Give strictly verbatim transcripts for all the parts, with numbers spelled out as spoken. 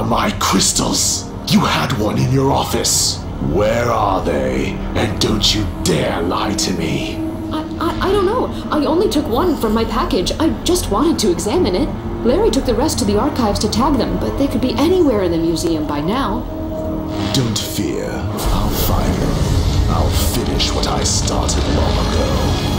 my crystals? You had one in your office. Where are they? And don't you dare lie to me. I, I, I don't know. I only took one from my package. I just wanted to examine it. Larry took the rest to the archives to tag them, but they could be anywhere in the museum by now. Don't fear. I'll find them. I'll finish what I started long ago.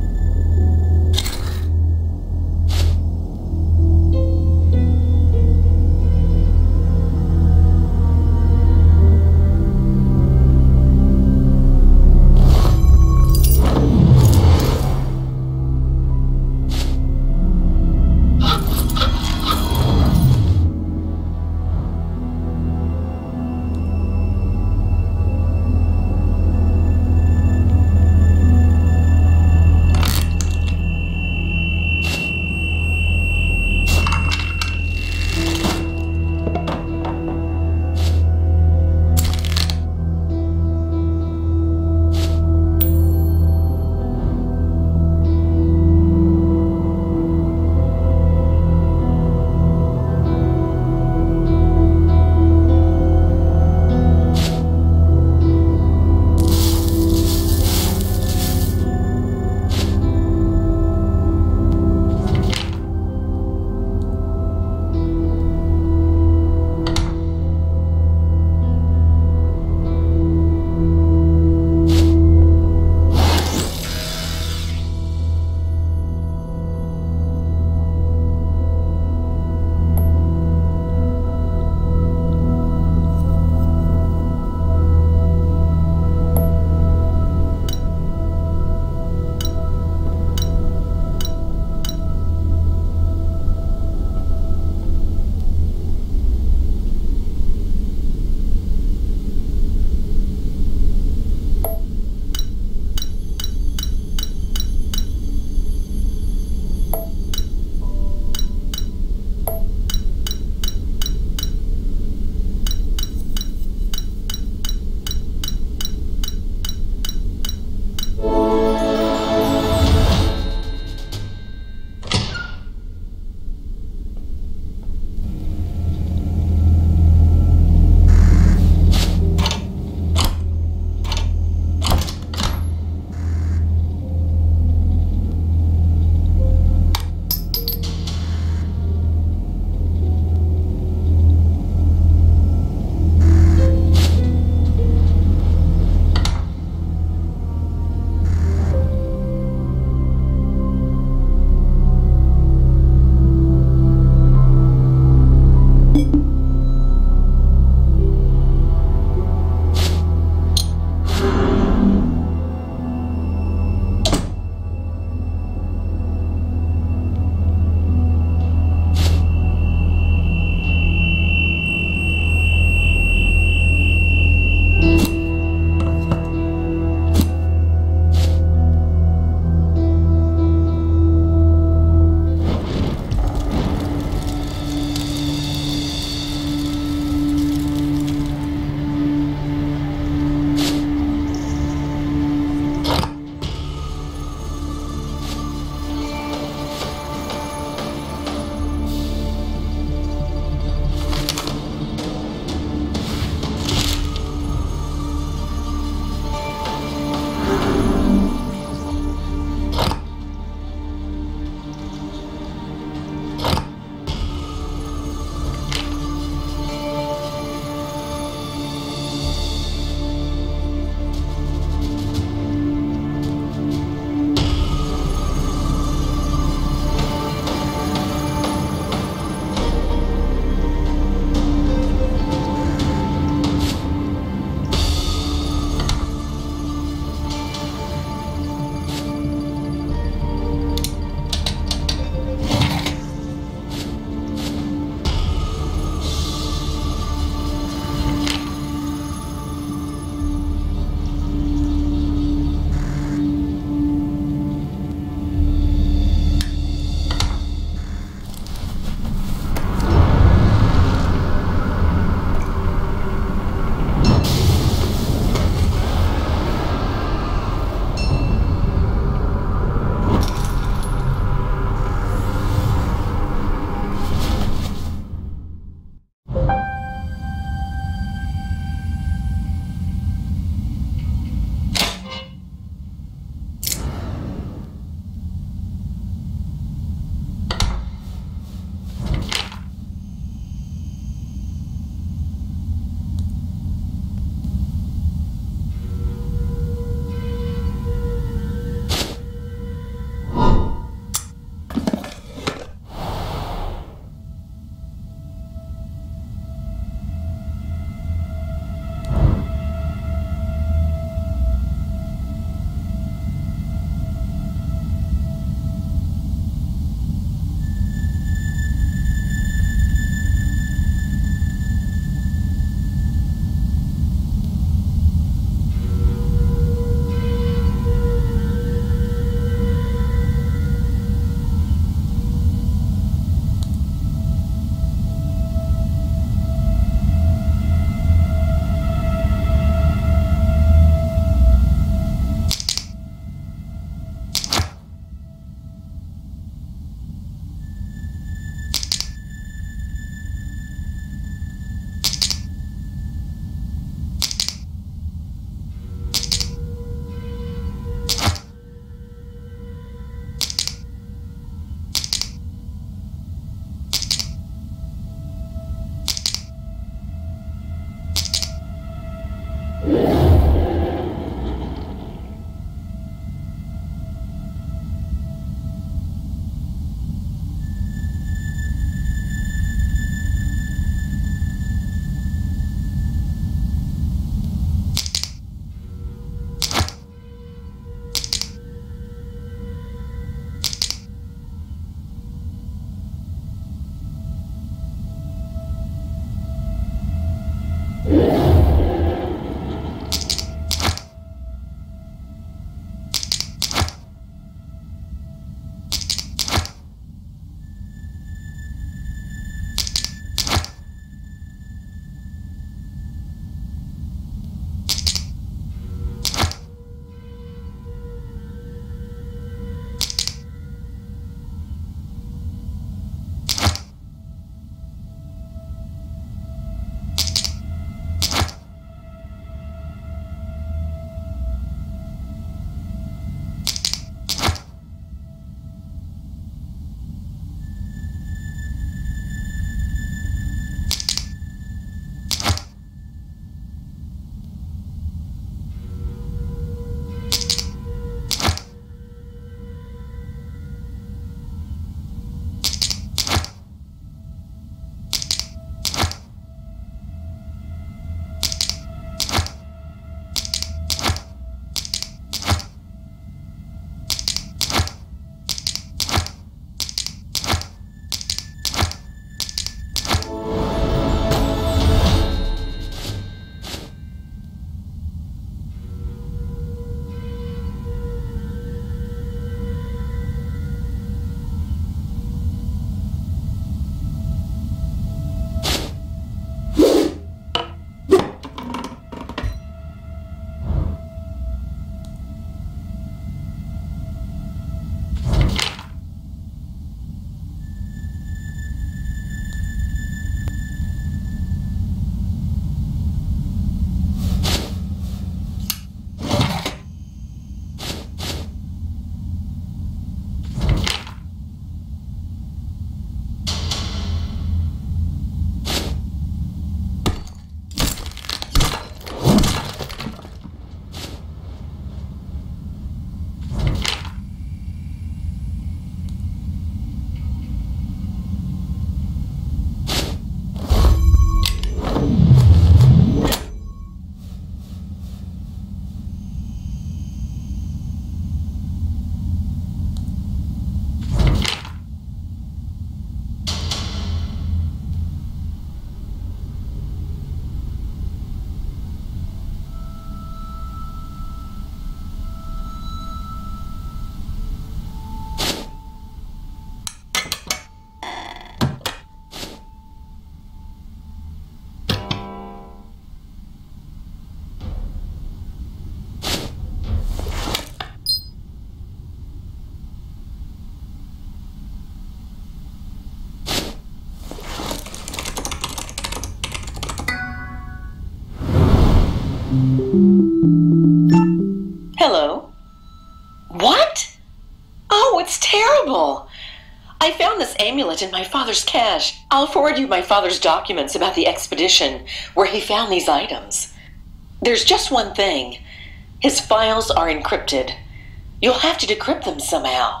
Hello? What? Oh, it's terrible! I found this amulet in my father's cache. I'll forward you my father's documents about the expedition where he found these items. There's just one thing. His files are encrypted. You'll have to decrypt them somehow.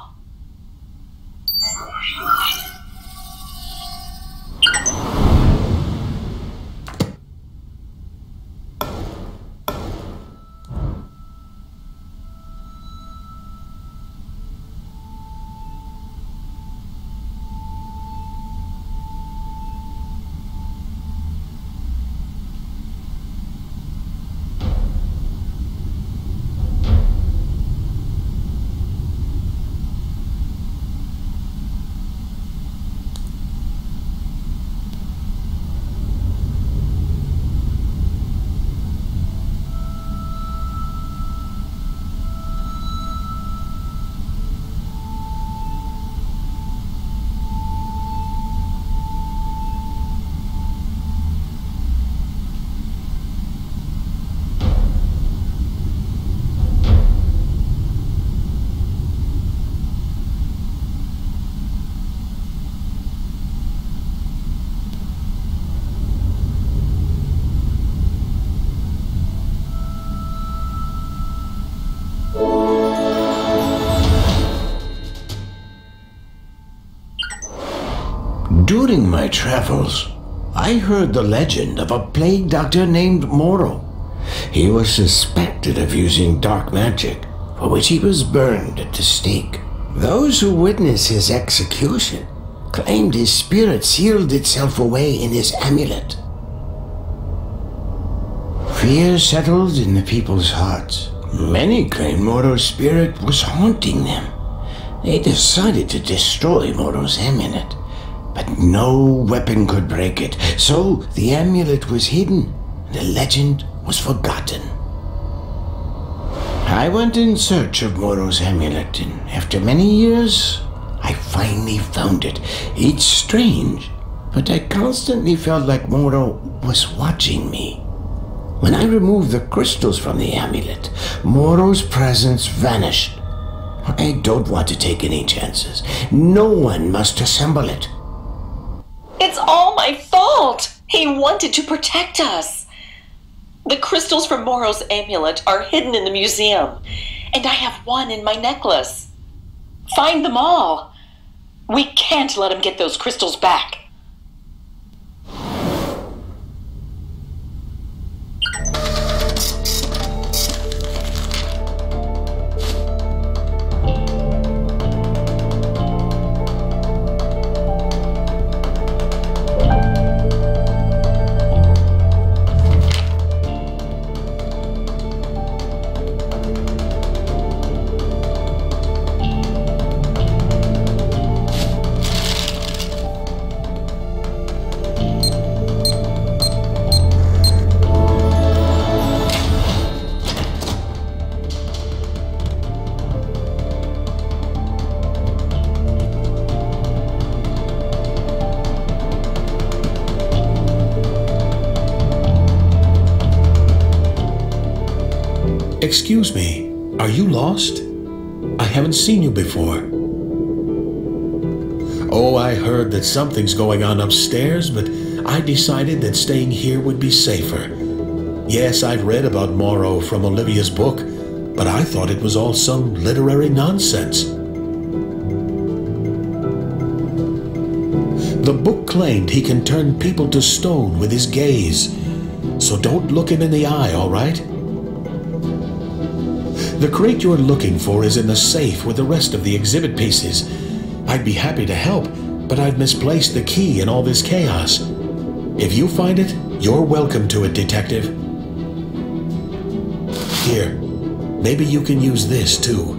During my travels, I heard the legend of a plague doctor named Moro. He was suspected of using dark magic, for which he was burned at the stake. Those who witnessed his execution claimed his spirit sealed itself away in his amulet. Fear settled in the people's hearts. Many claimed Moro's spirit was haunting them. They decided to destroy Moro's amulet. But no weapon could break it, so the amulet was hidden, and the legend was forgotten. I went in search of Moro's amulet, and after many years, I finally found it. It's strange, but I constantly felt like Moro was watching me. When I removed the crystals from the amulet, Moro's presence vanished. I don't want to take any chances. No one must assemble it. It's all my fault! He wanted to protect us. The crystals from Moro's amulet are hidden in the museum, and I have one in my necklace. Find them all. We can't let him get those crystals back. Excuse me, are you lost? I haven't seen you before. Oh, I heard that something's going on upstairs, but I decided that staying here would be safer. Yes, I've read about Moro from Olivia's book, but I thought it was all some literary nonsense. The book claimed he can turn people to stone with his gaze, so don't look him in the eye, all right? The crate you're looking for is in the safe with the rest of the exhibit pieces. I'd be happy to help, but I've misplaced the key in all this chaos. If you find it, you're welcome to it, Detective. Here, maybe you can use this too.